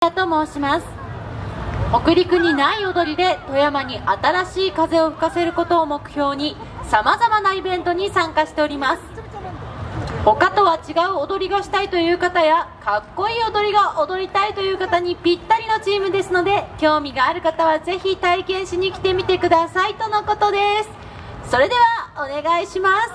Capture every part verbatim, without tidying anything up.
と申します。北陸にない踊りで富山に新しい風を吹かせることを目標にさまざまなイベントに参加しております。他とは違う踊りがしたいという方やかっこいい踊りが踊りたいという方にぴったりのチームですので、興味がある方はぜひ体験しに来てみてくださいとのことです。それではお願いします。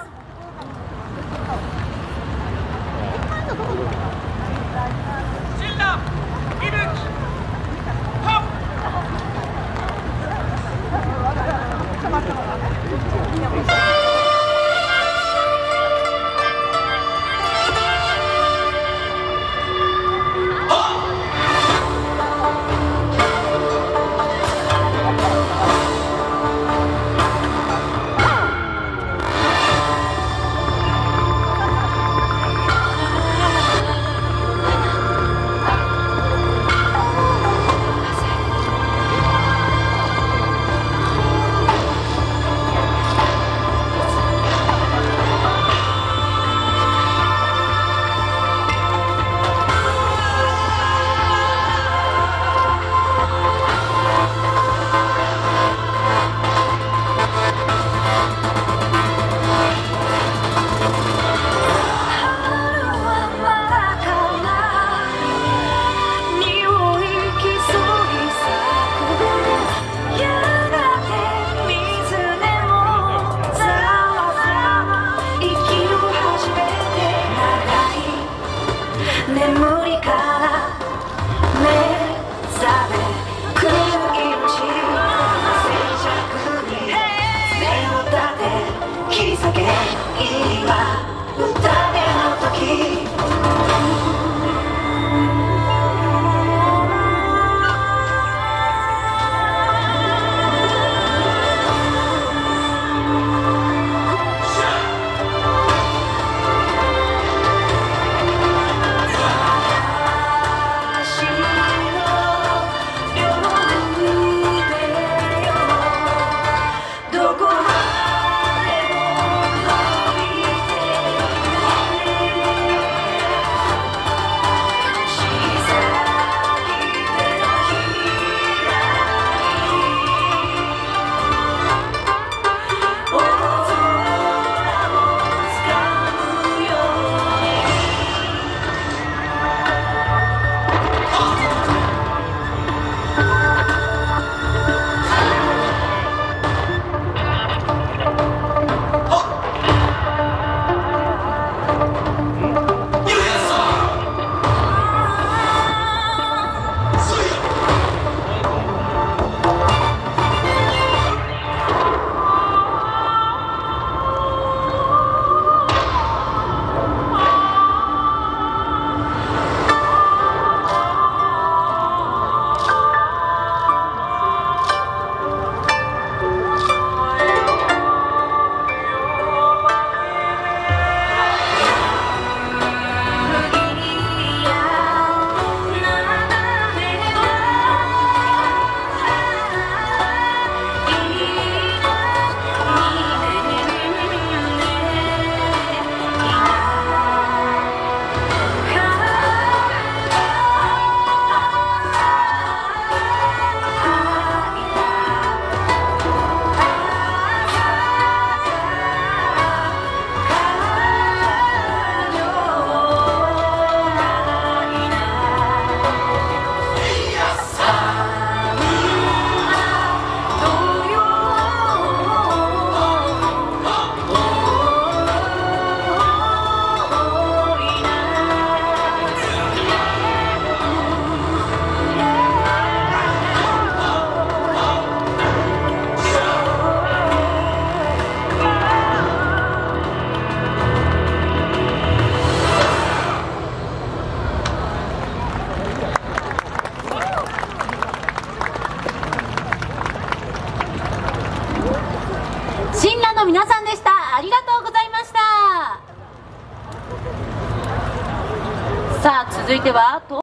の皆さんでした。ありがとうございました。さあ続いては